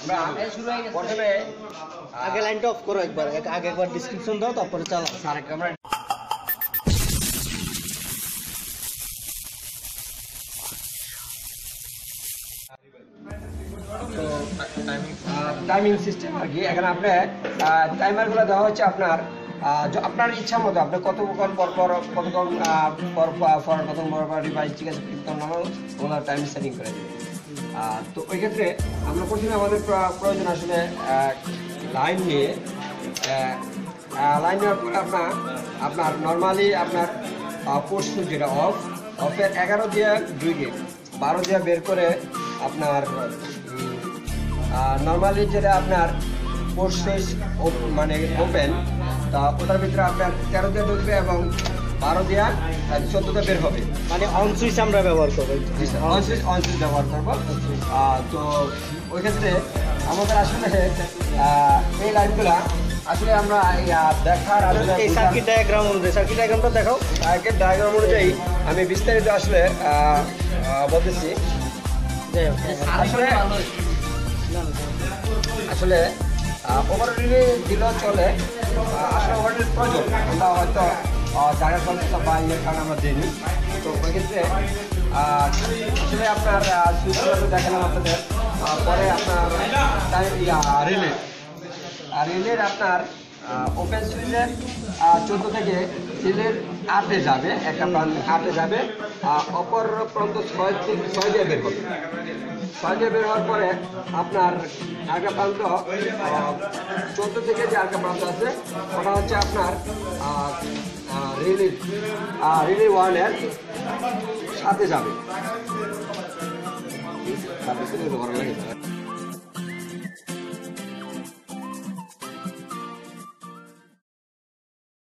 প্রথমে আগে লাইনটা অফ করো একবার, আগে একবার ডিসক্রিপশন দাও, তারপরে চালাও। স্যার আমরা টাইমিং সিস্টেম আর কি। এখানে আপনার টাইমারগুলো দেওয়া হচ্ছে আপনার আপনার ইচ্ছা মতো আপনি কতক্ষণ পর পর কতক্ষণ পর কতক্ষণ পর রিভাইজ ঠিক আছে ওগুলো টাইম সেটিং করে দেবে। তো ওই ক্ষেত্রে আমরা প্রথমে আমাদের প্রয়োজন আসলে লাইন নিয়ে লাইন নেওয়ার পরে আপনার নর্মালি আপনার পোস্ট যেটা অফের 11 দিয়ে 2 গেট 12 দিয়ে বের করে আপনার নর্মালি যেটা আপনার পোস্ট সুইচ মানে ওপেন, তা ওটার ভিতরে আপনার 13 দিয়ে ঢুকবে এবং 12 দিয়ে 14 দিয়ে বের হবে। মানে অন সুইচ আমরা ব্যবহার করবো। অন সুইচ ব্যবহার করবো। তো ওই ক্ষেত্রে আমাদের আসলে এই লাইনগুলা আসলে আমরা দেখার এই সার্কিট ডায়াগ্রাম অনুযায়ী, সার্কিট ডায়াগ্রামটা দেখাও। সার্কিট ডায়াগ্রাম অনুযায়ী আমি বিস্তারিত আসলে বলতেছি। আসলে ওভারঅলে দিলেও চলে, আসলে ওভারঅলের প্রয়োজন আমরা হয়তো জায়গা সমস্যা বা ইয়ের কারণে আমরা দিইনি। তো ওই ক্ষেত্রে আসলে আপনার সুইচগুলো দেখালাম আপনাদের। পরে আপনার রিলের আপনার ওপেন সুইচের 14 থেকে রিলের 8-এ যাবে, একটা প্রান্ত 8-এ যাবে, অপর প্রান্ত 6 দিয়ে বের হবে। 6 দিয়ে বের হওয়ার পরে আপনার আরেকটা প্রান্ত 14 থেকে যে আরেকটা প্রান্ত আছে ওটা হচ্ছে আপনার রিলে 1-এর সাথে যাবে।